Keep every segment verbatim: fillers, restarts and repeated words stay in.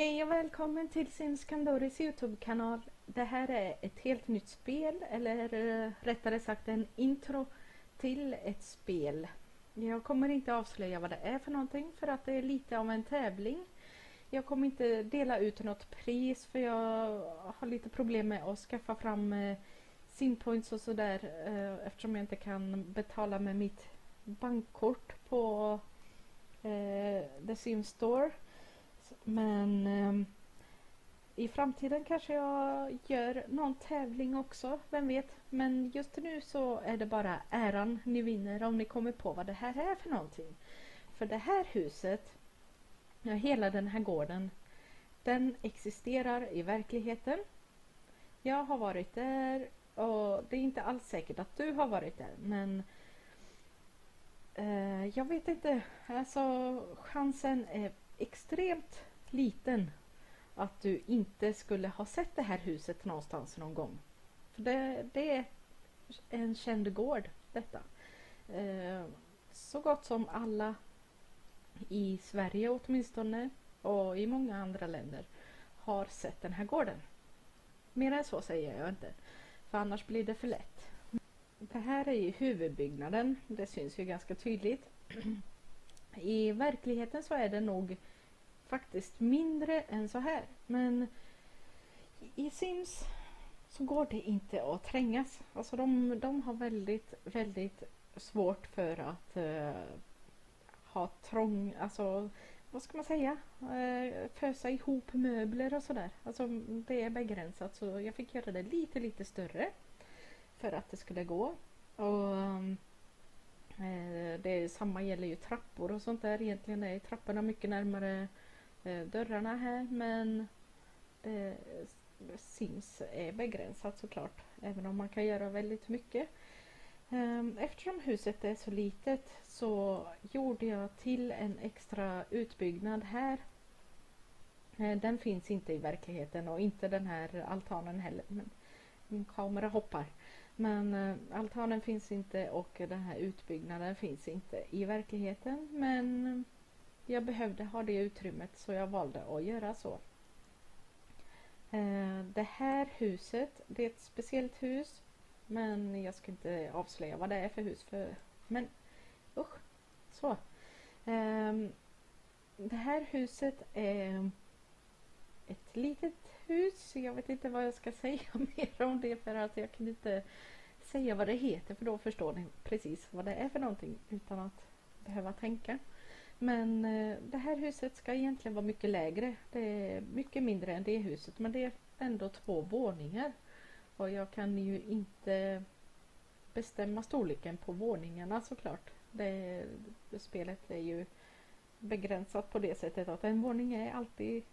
Hej och välkommen till Sims Kandoris YouTube-kanal. Det här är ett helt nytt spel, eller eh, rättare sagt en intro till ett spel. Jag kommer inte avslöja vad det är för någonting för att det är lite av en tävling. Jag kommer inte dela ut något pris för jag har lite problem med att skaffa fram eh, simpoints och sådär eh, eftersom jag inte kan betala med mitt bankkort på eh, The Sims Store. Men eh, i framtiden kanske jag gör någon tävling också, vem vet. Men just nu så är det bara äran ni vinner om ni kommer på vad det här är för någonting. För det här huset, ja, hela den här gården, den existerar i verkligheten. Jag har varit där och det är inte alls säkert att du har varit där. Men eh, jag vet inte, alltså chansen är extremt liten att du inte skulle ha sett det här huset någonstans någon gång. För det, det är en känd gård detta. Eh, så gott som alla i Sverige åtminstone och i många andra länder har sett den här gården. Mer än så säger jag inte, för annars blir det för lätt. Det här är ju huvudbyggnaden, det syns ju ganska tydligt. I verkligheten så är det nog faktiskt mindre än så här, men i Sims så går det inte att trängas. Alltså de, de har väldigt, väldigt svårt för att uh, ha trång, alltså vad ska man säga, uh, fösa ihop möbler och sådär. Alltså det är begränsat, så jag fick göra det lite, lite större för att det skulle gå. Och um, det är, samma gäller ju trappor och sånt där. Egentligen är trapporna mycket närmare eh, dörrarna här, men det, Sims är begränsat såklart, även om man kan göra väldigt mycket. Eftersom huset är så litet så gjorde jag till en extra utbyggnad här. Den finns inte i verkligheten och inte den här altanen heller, men min kamera hoppar. Men eh, altanen finns inte och den här utbyggnaden finns inte i verkligheten. Men jag behövde ha det utrymmet så jag valde att göra så. Eh, det här huset, det är ett speciellt hus. Men jag ska inte avslöja vad det är för hus. För, men usch, så. Eh, det här huset är ett litet hus. Jag vet inte vad jag ska säga mer om det, för att jag kan inte säga vad det heter, för då förstår ni precis vad det är för någonting utan att behöva tänka. Men eh, det här huset ska egentligen vara mycket lägre. Det är mycket mindre än det huset, men det är ändå två våningar. Och jag kan ju inte bestämma storleken på våningarna såklart. Det, det spelet är ju begränsat på det sättet att en våning är alltid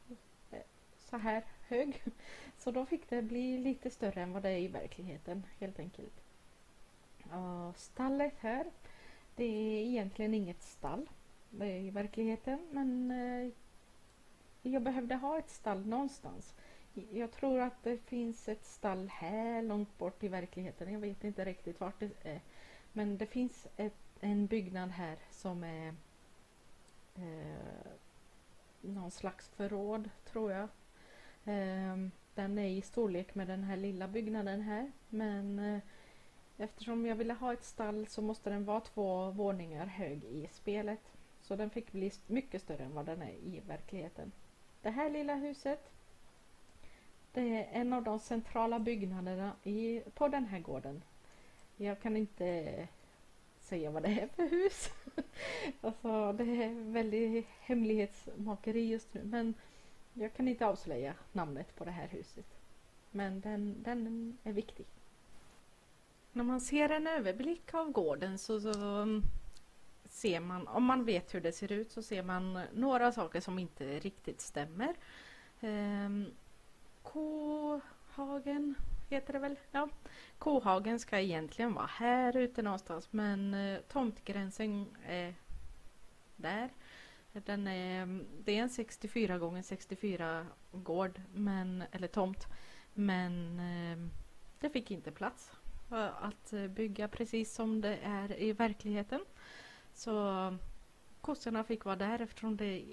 så här hög. Så då fick det bli lite större än vad det är i verkligheten, helt enkelt. Och stallet här, det är egentligen inget stall det är i verkligheten, men eh, jag behövde ha ett stall någonstans. Jag tror att det finns ett stall här långt bort i verkligheten. Jag vet inte riktigt vart det är. Men det finns ett, en byggnad här som är eh, någon slags förråd, tror jag. Den är i storlek med den här lilla byggnaden här, men eftersom jag ville ha ett stall så måste den vara två våningar hög i spelet, så den fick bli mycket större än vad den är i verkligheten. Det här lilla huset, det är en av de centrala byggnaderna i, på den här gården. Jag kan inte säga vad det är för hus. Alltså det är väldigt hemlighetsmakeri just nu, men jag kan inte avslöja namnet på det här huset. Men den, den är viktig. När man ser en överblick av gården så, så ser man, om man vet hur det ser ut, så ser man några saker som inte riktigt stämmer. Ehm, Kohagen heter det väl? Ja. Kohagen ska egentligen vara här ute någonstans, men eh, tomtgränsen är där. Den är, det är en sextiofyra gånger sextiofyra gård, men, eller tomt, men eh, det fick inte plats att bygga precis som det är i verkligheten. Så kossorna fick vara där eftersom det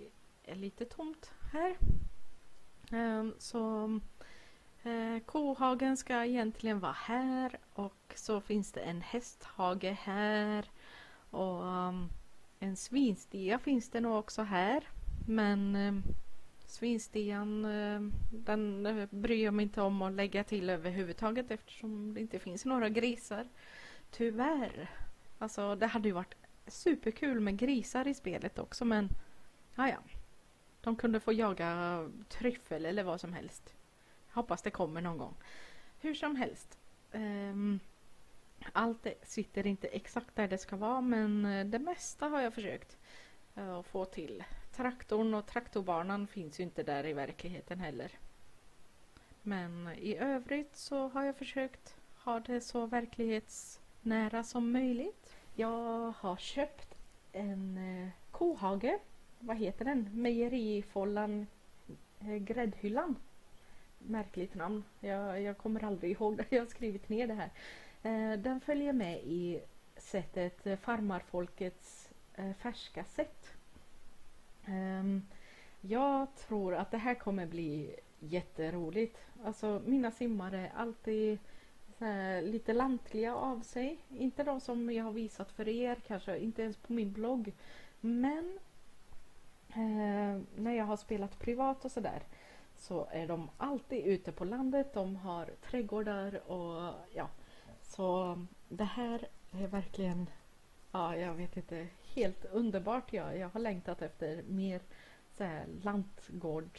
är lite tomt här. Um, så uh, kohagen ska egentligen vara här och så finns det en hästhage här och um, en svinstia finns det nog också här. Men um, svinstian um, den uh, bryr jag mig inte om att lägga till överhuvudtaget eftersom det inte finns några grisar. Tyvärr. Alltså det hade ju varit superkul med grisar i spelet också men ja ja. De kunde få jaga tryffel eller vad som helst. Hoppas det kommer någon gång. Hur som helst. Um, allt det sitter inte exakt där det ska vara men det mesta har jag försökt uh, att få till. Traktorn och traktorbanan finns ju inte där i verkligheten heller. Men i övrigt så har jag försökt ha det så verklighetsnära som möjligt. Jag har köpt en uh, kohage. Vad heter den? Mejerifållan eh, gräddhyllan. Märkligt namn. Jag, jag kommer aldrig ihåg det. Jag har skrivit ner det här. Eh, den följer med i sättet eh, Farmarfolkets eh, färska sätt. Eh, jag tror att det här kommer bli jätteroligt. Alltså mina simmare är alltid så här, lite lantliga av sig. Inte de som jag har visat för er. Kanske inte ens på min blogg. Men Eh, när jag har spelat privat och sådär så är de alltid ute på landet. De har trädgårdar och ja. Så det här är verkligen, ja jag vet inte, helt underbart. Jag, jag har längtat efter mer så här lantgård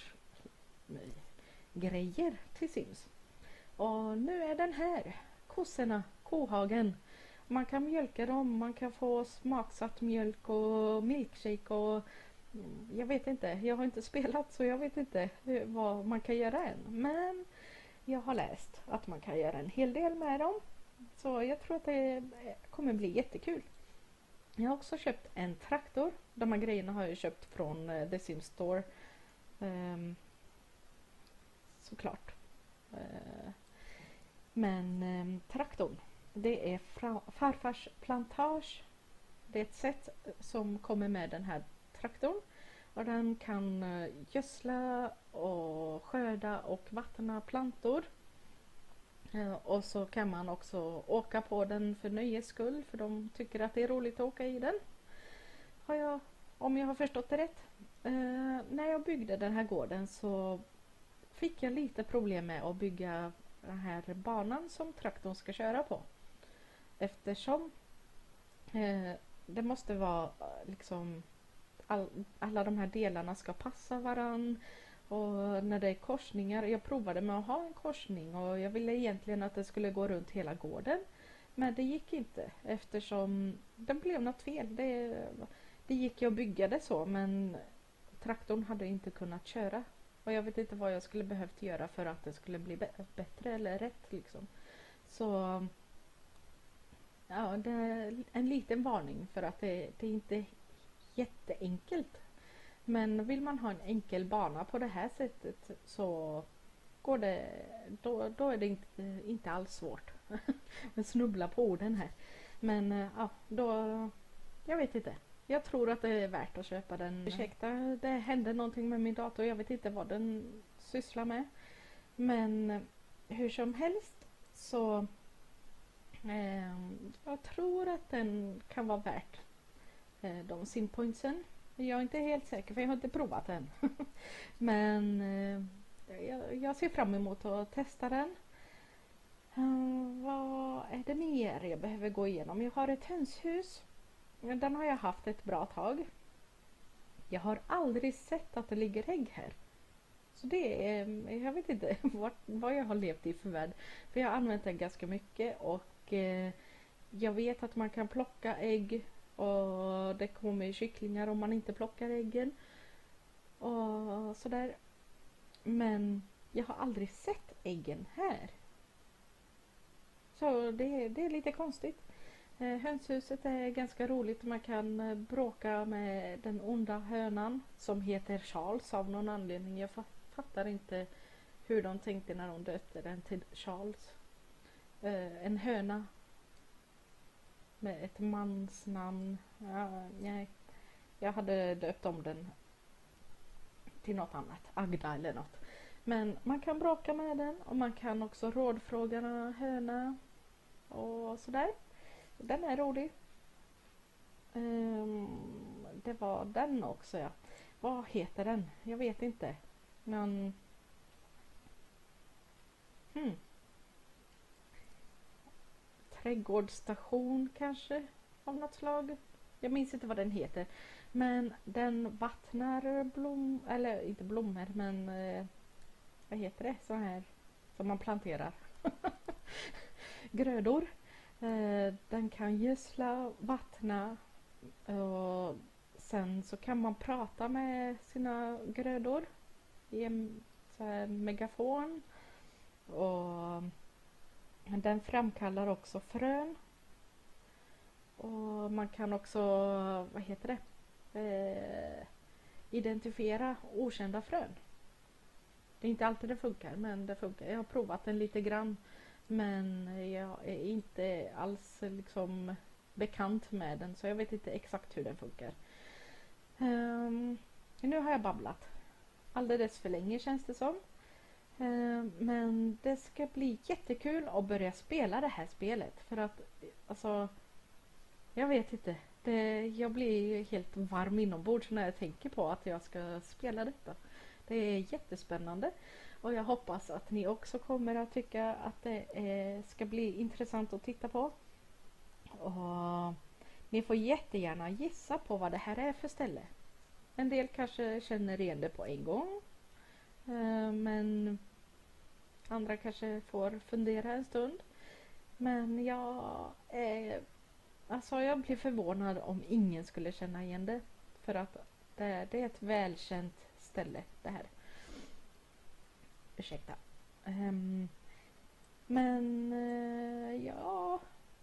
grejer till Sims. Och nu är den här. Kossorna, kohagen. Man kan mjölka dem, man kan få smaksatt mjölk och milkshake och jag vet inte, jag har inte spelat så jag vet inte vad man kan göra än. Men jag har läst att man kan göra en hel del med dem. Så jag tror att det kommer bli jättekul. Jag har också köpt en traktor. De här grejerna har jag köpt från The Sims Store. Um, såklart. Uh, men um, traktorn. Det är farfars plantage. Det är ett sätt som kommer med den här traktorn. Och den kan uh, gödsla och skörda och vattna plantor. Uh, och så kan man också åka på den för nöjes skull. För de tycker att det är roligt att åka i den. Har jag, om jag har förstått det rätt. Uh, när jag byggde den här gården så fick jag lite problem med att bygga den här banan som traktorn ska köra på. Eftersom uh, det måste vara liksom All, alla de här delarna ska passa varann och när det är korsningar, jag provade med att ha en korsning och jag ville egentligen att det skulle gå runt hela gården men det gick inte eftersom det blev något fel. Det, det gick ju att bygga det så men traktorn hade inte kunnat köra och jag vet inte vad jag skulle behövt göra för att det skulle bli bättre eller rätt liksom. Så ja, det är en liten varning för att det, det är inte jätteenkelt. Men vill man ha en enkel bana på det här sättet så går det, då, då är det inte, inte alls svårt. att snubbla på orden här. Men ja, då, jag vet inte. Jag tror att det är värt att köpa den. Ursäkta, det hände någonting med min dator. Jag vet inte vad den sysslar med. Men hur som helst så eh, jag tror att den kan vara värt de simpointsen. Jag är inte helt säker för jag har inte provat den. Men eh, jag, jag ser fram emot att testa den. Uh, vad är det mer jag behöver gå igenom? Jag har ett hönshus. Den har jag haft ett bra tag. Jag har aldrig sett att det ligger ägg här. Så det är, jag vet inte vad, vad jag har levt i för värld. För jag har använt den ganska mycket och eh, jag vet att man kan plocka ägg. Och det kommer kycklingar om man inte plockar äggen. Och sådär. Men jag har aldrig sett äggen här. Så det, det är lite konstigt. Eh, hönshuset är ganska roligt. Man kan eh, bråka med den onda hönan som heter Charles av någon anledning. Jag fattar inte hur de tänkte när de döpte den till Charles. Eh, en höna med ett mansnamn. Ja, nej. Jag hade döpt om den till något annat, Agda eller något. Men man kan bråka med den och man kan också rådfråga höna och sådär. Den är rolig. Um, det var den också, ja. Vad heter den? Jag vet inte. Någon... Hmm. Trädgårdsstation kanske av något slag. Jag minns inte vad den heter. Men den vattnar blom... Eller inte blommor, men... Eh, vad heter det? Så här som man planterar. Grödor. Eh, den kan gödsla, vattna. Och sen så kan man prata med sina grödor i en så här megafon. Och den framkallar också frön. Och man kan också, vad heter det, eh, identifiera okända frön. Det är inte alltid det funkar, men det funkar. Jag har provat den lite grann, men jag är inte alls liksom bekant med den, så jag vet inte exakt hur den funkar. Um, nu har jag babblat alldeles för länge, känns det som. Um, men det ska bli jättekul att börja spela det här spelet, för att alltså jag vet inte, det, jag blir helt varm inombords när jag tänker på att jag ska spela detta. Det är jättespännande och jag hoppas att ni också kommer att tycka att det är, ska bli intressant att titta på. Och ni får jättegärna gissa på vad det här är för ställe. En del kanske känner igen det på en gång. Men andra kanske får fundera en stund. Men jag är, alltså jag blir förvånad om ingen skulle känna igen det. För att det, det är ett välkänt ställe det här. Ursäkta. Um, men uh, ja...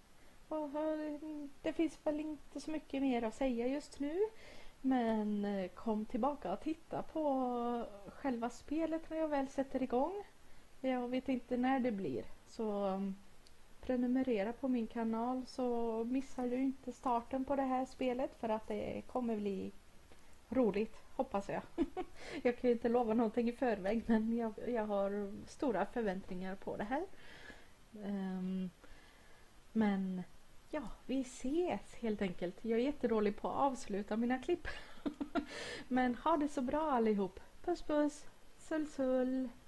Det finns väl inte så mycket mer att säga just nu. Men kom tillbaka och titta på själva spelet när jag väl sätter igång. Jag vet inte när det blir. Så prenumerera på min kanal så missar du inte starten på det här spelet. För att det kommer bli roligt, hoppas jag. Jag kan ju inte lova någonting i förväg, men jag, jag har stora förväntningar på det här. Um, men... Ja, vi ses helt enkelt. Jag är jättedålig på att avsluta mina klipp. Men ha det så bra allihop. Puss puss. Sull sull.